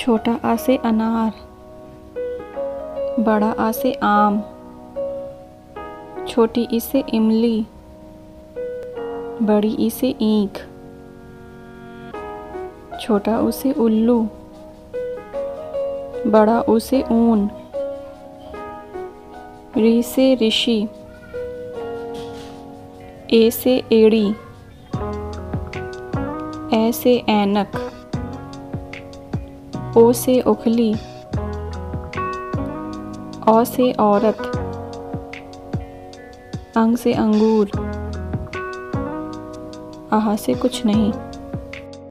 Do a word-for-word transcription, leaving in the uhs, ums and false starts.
छोटा आ से अनार, बड़ा आ से आम, छोटी ई से इमली, बड़ी ई से ईंख, छोटा ऊ से उल्लू, बड़ा ऊ से ऊन, री से ऋषि, ए से एड़ी, ए से ऐनक, ओ से उखली, औ से औरत, अंग से अंगूर, आहा से कुछ नहीं।